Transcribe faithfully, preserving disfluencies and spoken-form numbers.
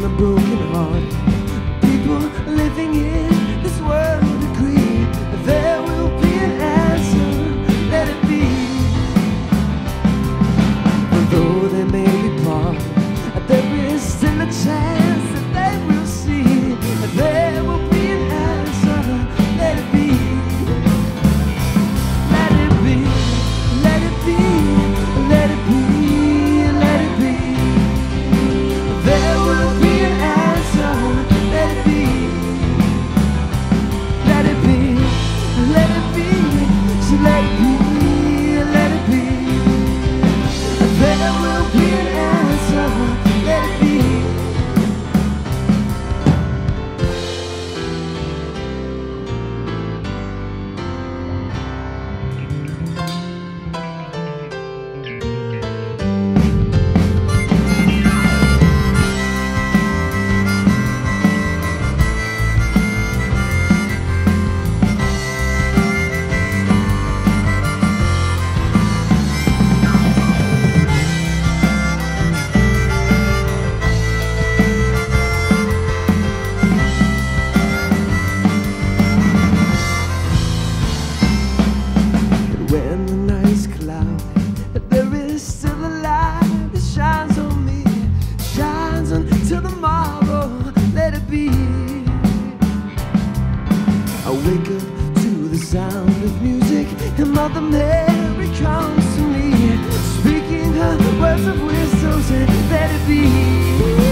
the broken heart. People living in this world agree that there will be an answer, let it be. Although they may be part, there is still a chance that they will see that there will be an answer, let it be. Let it be, let it be, let it be, let it be. There will be an answer, let it be. Let it be, let it be, so let it be, let it be. There will be an answer, let it be. When the night's cloudy, there is still a light that shines on me, shines until tomorrow, let it be. I wake up to the sound of music, and Mother Mary comes to me, speaking her words of wisdom, saying, let it be.